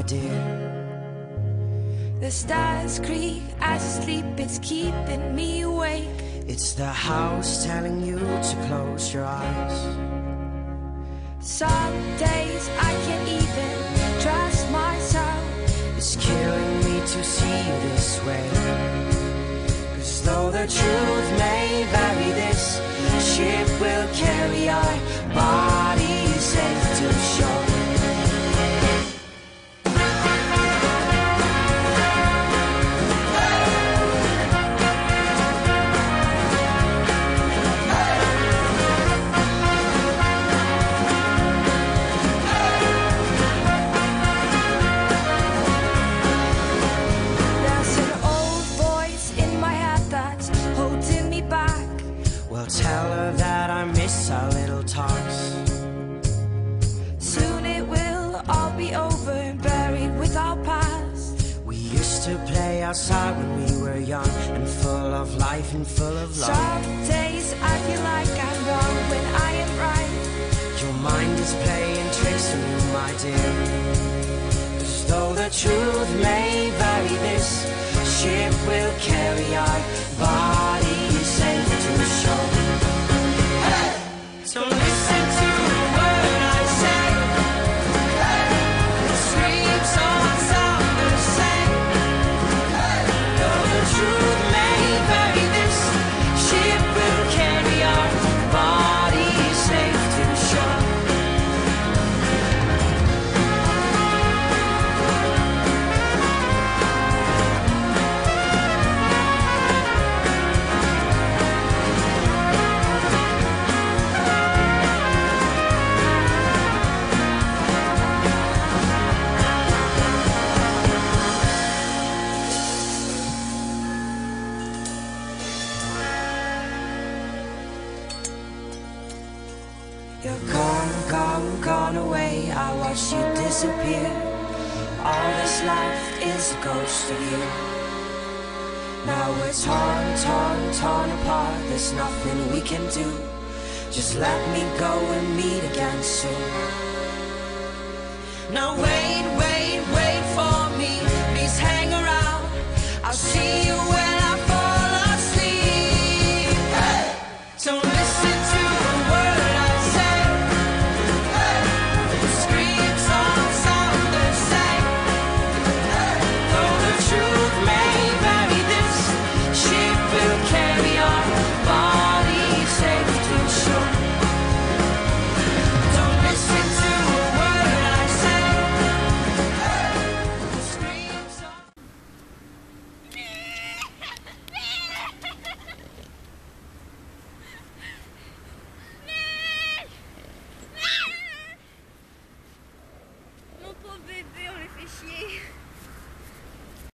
my dear. The stars creak as I sleep, it's keeping me awake. It's the house telling you to close your eyes. Some days I can't even trust myself. It's killing me to see you this way. 'Cause though the truth may vary, this ship will carry our bodies safe to shore. Tell her that I miss our little talks. Soon it will all be over, buried with our past. We used to play outside when we were young, and full of life and full of love. Some days I feel like I'm wrong when I am right. Your mind is playing tricks on you, my dear. 'Cause though the truth may vary, this ship will carry our bodies safe to shore. So listen to the word I say. It screams all sound the same. Though the truth may vary, this ship will carry our bodies safe to shore. You're gone, gone, gone away. I watched you disappear. All that's left is a ghost of you. Now we're torn, torn, torn apart. There's nothing we can do. Just let me go and meet again soon. Now wait, wait, wait for me. Please hang around. I'll see you